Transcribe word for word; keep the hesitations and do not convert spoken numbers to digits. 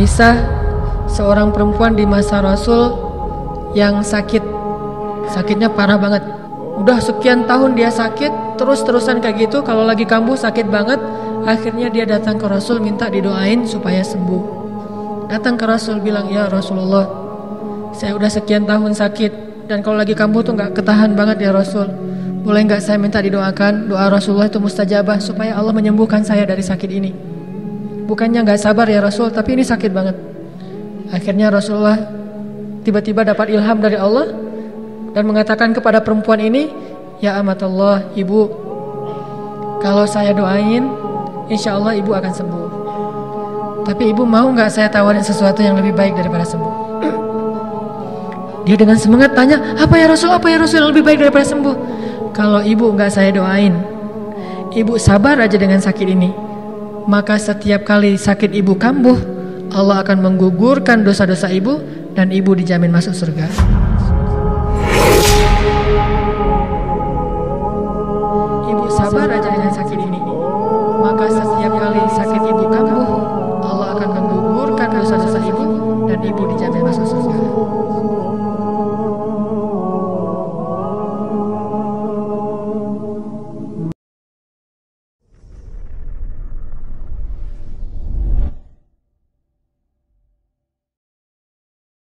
kisah seorang perempuan di masa Rasul yang sakit. Sakitnya parah banget. Udah sekian tahun dia sakit, terus-terusan kayak gitu. Kalau lagi kambuh sakit banget. Akhirnya dia datang ke Rasul minta didoain supaya sembuh. Datang ke Rasul bilang, "Ya Rasulullah, saya udah sekian tahun sakit, dan kalau lagi kambuh tuh gak ketahan banget ya Rasul. Boleh gak saya minta didoakan? Doa Rasulullah itu mustajabah supaya Allah menyembuhkan saya dari sakit ini. Bukannya gak sabar ya Rasul, tapi ini sakit banget." Akhirnya Rasulullah tiba-tiba dapat ilham dari Allah dan mengatakan kepada perempuan ini, "Ya amatullah, ibu, kalau saya doain, insya Allah ibu akan sembuh. Tapi ibu mau gak saya tawarin sesuatu yang lebih baik daripada sembuh?" Dia dengan semangat tanya, "Apa ya Rasul, apa ya Rasul yang lebih baik daripada sembuh?" "Kalau ibu gak saya doain, ibu sabar aja dengan sakit ini, maka setiap kali sakit ibu kambuh, Allah akan menggugurkan dosa-dosa ibu dan ibu dijamin masuk surga." Ibu sabar aja dengan